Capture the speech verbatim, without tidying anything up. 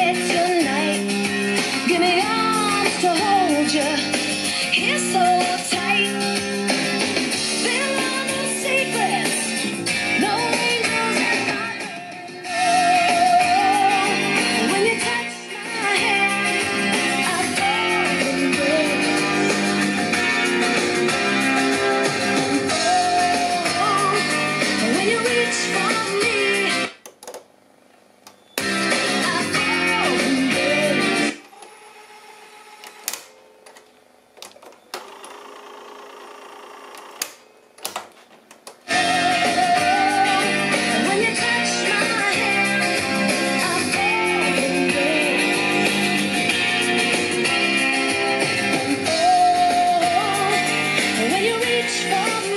Tonight, give me arms to hold you. You're so tight. There are no secrets, no angels in my window. When you touch my hand, I fall in love. Oh, when you reach for me, when you reach for me.